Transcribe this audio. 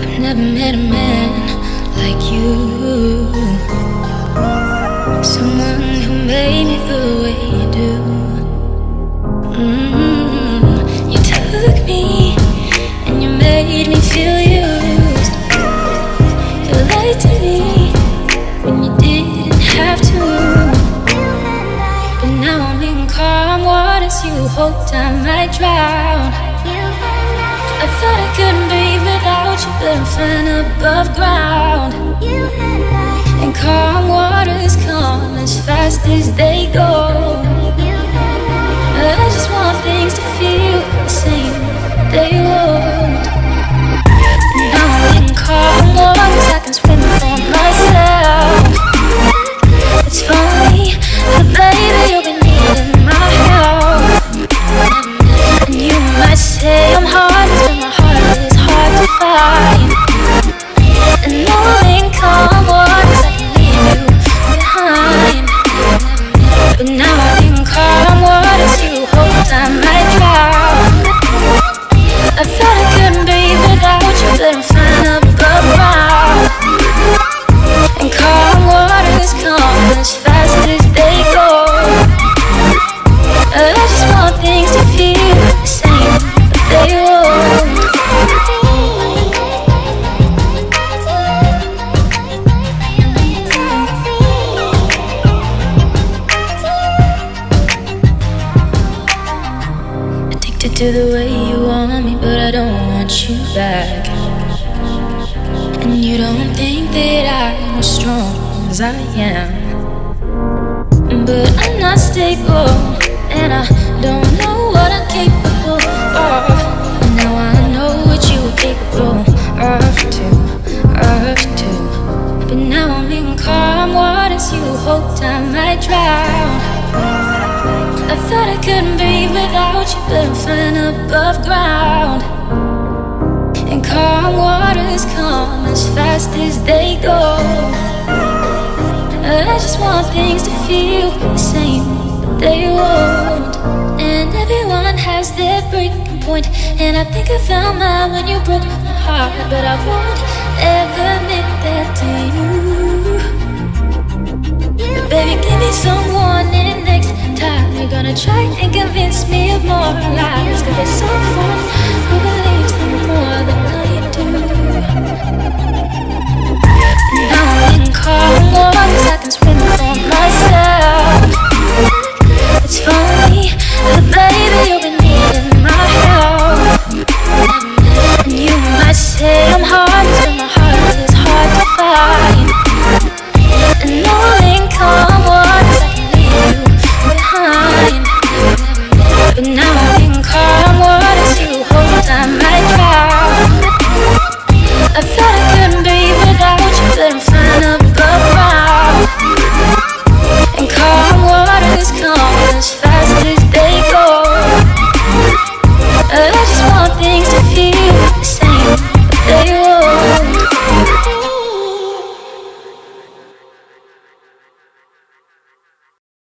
Never met a man like you, someone who made me feel the way you do. You took me and you made me feel used. You lied to me when you didn't have to. But now I'm in calm waters. You hoped I might drown. I thought I couldn't breathe without you, but I'm fine above ground. And calm waters come as fast as they go. I just want things to feel the same, but they won't. And now I'm in calm waters, I can swim for myself. It's funny, but baby, you'll be needing my help. And you might say I'm heartless, but my heart is hard to find. And now I'm in calm waters, I can leave you behind. But now I'm in calm waters, you hoped I might drown. I thought I couldn't breathe without you, but I'm fine above ground. And calm waters come as fast as they go. I just want things to feel the same, but they won't. Addicted to the way you want me, but I don't want you back. And you don't think that I'm as strong as I am. But I'm not stable, and I don't know what I'm capable of. Now I know what you were capable of too. But now I'm in calm waters, you hoped I might drown. I thought I couldn't breathe without you, but I'm fine above ground. And calm waters come as fast as they go. I just want things to feel the same, but they won't. And everyone has their breaking point, and I think I found mine when you broke my heart. But I won't ever admit that to you. But baby, give me some warning next time you're gonna try and convince me of more lies. 'Cause there's someone who believes